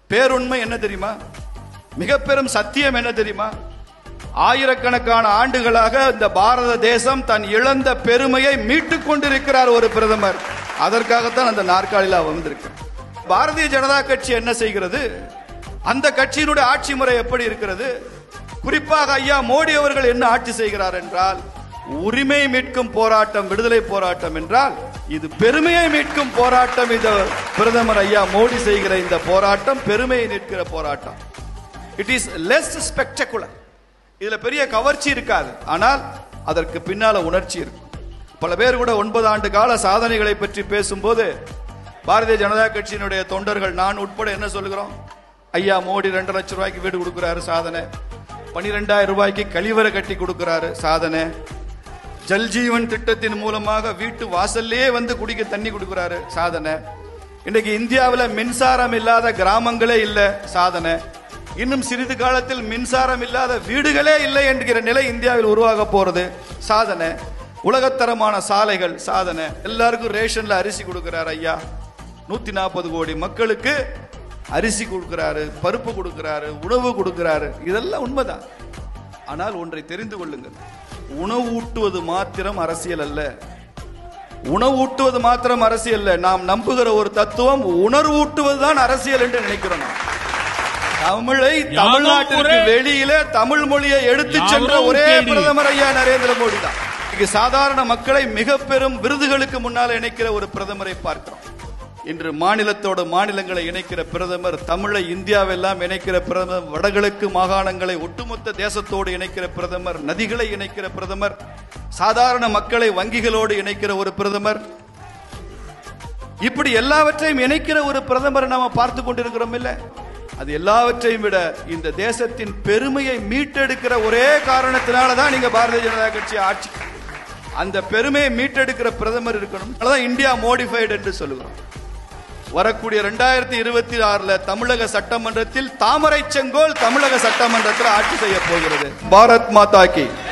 பேருண்மை என்ன தெரியுமா? மிக பெரும் சத்தியம் என்ன தெரியுமா? ஆயிரக்கணக்கான ஆண்டுகளாக இந்த பாரத தேசம் தன் இழந்த பெருமையை மீட்டுக் கொண்டிருக்கிறார் ஒரு பிரதமர். அதற்காகத்தான் அந்த நாற்காலியில் வந்திருக்கு. பாரதிய ஜனதா கட்சி என்ன செய்கிறது? அந்த கட்சியினுடைய ஆட்சி முறை எப்படி இருக்கிறது? குறிப்பாக ஐயா மோடி அவர்கள் என்ன ஆட்சி செய்கிறார் என்றால், உரிமை மீட்கும் போராட்டம், விடுதலை போராட்டம் என்றால் இது பெருமையை மீட்கும் போராட்டம். இது பிரதமர் ஐயா மோடி செய்கிற இந்த போராட்டம் பெருமையை மீட்கிற போராட்டம். It is less spectacular. இதுல பெரிய கவர்ச்சி இருக்காது, ஆனால் அதற்கு பின்னால உணர்ச்சி இருக்கும். பல பேர் கூட 9 ஆண்டு கால சாதனைகளை பற்றி பேசும்போது பாரதிய ஜனதா கட்சியினுடைய தொண்டர்கள், நான் உட்பட என்ன சொல்லுகிறோம்? ஐயா மோடி 2 லட்சம் ரூபாய்க்கு வீடு கொடுக்கிறாரு, சாதனை. 12,000 ரூபாய்க்கு கழிவறை கட்டி கொடுக்கிறாரு, சாதனை. ஜல்ஜீவன் திட்டத்தின் மூலமாக வீட்டு வாசல்லே வந்து குடிக்க தண்ணி கொடுக்கிறாரு, சாதனை. இன்னைக்கு இந்தியாவில் மின்சாரம் இல்லாத கிராமங்களே இல்லை, சாதனை. இன்னும் சிறிது காலத்தில் மின்சாரம் இல்லாத வீடுகளே இல்லை என்கிற நிலை இந்தியாவில் உருவாக போறது, சாதனை. உலகத்தரமான சாலைகள், சாதனை. எல்லாருக்கும் ரேஷன்ல அரிசி கொடுக்கிறார் ஐயா. 140 கோடி மக்களுக்கு அரிசி கொடுக்கிறாரு, பருப்பு கொடுக்கிறாரு, உணவு கொடுக்கிறாரு. இதெல்லாம் உண்மைதான். ஆனால் ஒன்றை தெரிந்து கொள்ளுங்கள், உணவு ஊட்டுவது மாத்திரம் அரசியல் அல்ல. உணவு ஊட்டுவது மாத்திரம் அரசியல் அல்ல. நாம் நம்புகிற ஒரு தத்துவம் உணர்வு ஊட்டுவதுதான் அரசியல் என்று நினைக்கிறோம். தமிழை தமிழ்நாட்டிற்கு வெளியிலே தமிழ் மொழியை எடுத்து சென்ற ஒரே பிரதமர் ஐயா நரேந்திர மோடி தான். சாதாரண மக்களை மிக பெரும் விருதுகளுக்கு முன்னால் இணைக்கிற ஒரு பிரதமரை பார்க்கிறோம். இன்று மாநிலத்தோடு மாநிலங்களை இணைக்கிற பிரதமர், தமிழை இந்தியாவெல்லாம் இணைக்கிற பிரதமர், வடகிழக்கு மாகாணங்களை ஒட்டுமொத்த தேசத்தோடு இணைக்கிற பிரதமர், நதிகளை இணைக்கிற பிரதமர், சாதாரண மக்களை வங்கிகளோடு இணைக்கிற ஒரு பிரதமர், இப்படி எல்லாவற்றையும் இணைக்கிற ஒரு பிரதமர் நாம பார்த்து கொண்டிருக்கிறோம் இல்ல? அது எல்லாவற்றையும் விட இந்த தேசத்தின் பெருமையை மீட்டெடுக்கிற ஒரே காரணத்தினாலதான் நீங்க பாரதிய ஜனதா கட்சி ஆட்சி. அந்த பெருமையை மீட்டெடுக்கிற பிரதமர் இருக்கணும். அதான் இந்தியா மோடிஃபைடு என்று சொல்லுகிறோம். வரக்கூடிய 2026 தமிழக சட்டமன்றத்தில் தாமரை செங்கோல் தமிழக சட்டமன்றத்தில் ஆட்சி செய்ய போகிறது. பாரத் மாதா கி.